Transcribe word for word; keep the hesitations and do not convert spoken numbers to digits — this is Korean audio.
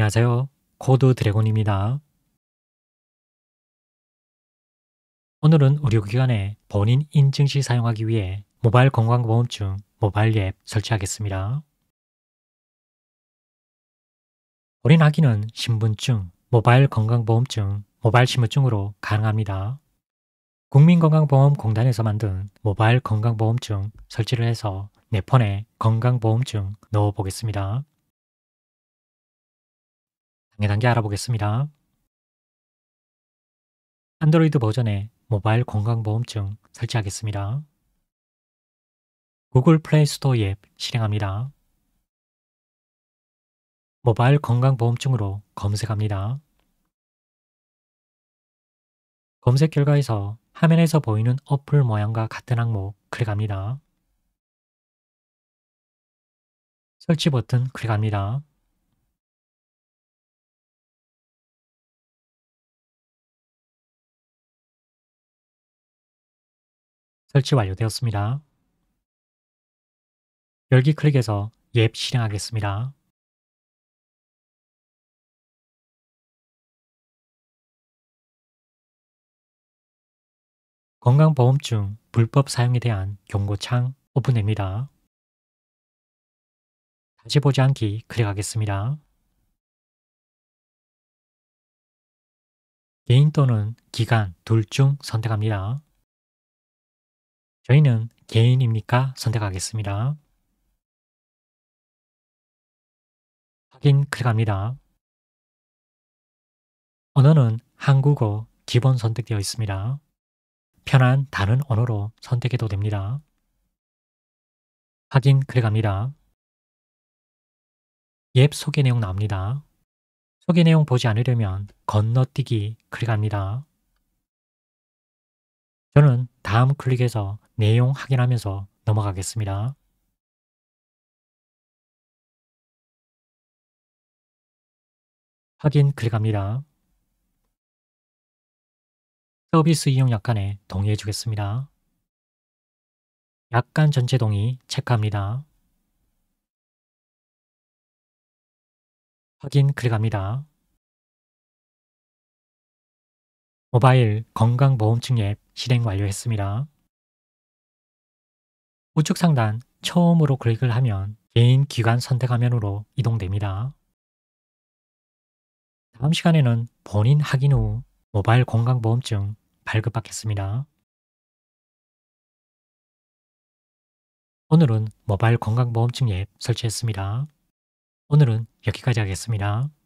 안녕하세요. 코드 드래곤입니다. 오늘은 의료기관에 본인 인증 시 사용하기 위해 모바일 건강보험증 모바일 앱 설치하겠습니다. 본인 확인은 신분증, 모바일 건강보험증, 모바일 신분증으로 가능합니다. 국민건강보험공단에서 만든 모바일 건강보험증 설치를 해서 내 폰에 건강보험증 넣어 보겠습니다. 단계 단계 알아보겠습니다. 안드로이드 버전의 모바일 건강보험증 설치하겠습니다. 구글 플레이 스토어 앱 실행합니다. 모바일 건강보험증으로 검색합니다. 검색 결과에서 화면에서 보이는 어플 모양과 같은 항목 클릭합니다. 설치 버튼 클릭합니다. 설치 완료되었습니다. 열기 클릭해서 앱 실행하겠습니다. 건강보험증 불법 사용에 대한 경고창 오픈됩니다. 다시 보지 않기 클릭하겠습니다. 개인 또는 기관 둘 중 선택합니다. 저희는 개인입니까? 선택하겠습니다. 확인 클릭합니다. 언어는 한국어 기본 선택되어 있습니다. 편한 다른 언어로 선택해도 됩니다. 확인 클릭합니다. 앱 소개 내용 나옵니다. 소개 내용 보지 않으려면 건너뛰기 클릭합니다. 저는 다음 클릭해서 내용 확인하면서 넘어가겠습니다. 확인 클릭합니다. 서비스 이용 약관에 동의해 주겠습니다. 약관 전체 동의 체크합니다. 확인 클릭합니다. 모바일 건강보험증 앱 실행 완료했습니다. 우측 상단 처음으로 클릭을 하면 개인 기관 선택 화면으로 이동됩니다. 다음 시간에는 본인 확인 후 모바일 건강보험증 발급받겠습니다. 오늘은 모바일 건강보험증 앱 설치했습니다. 오늘은 여기까지 하겠습니다.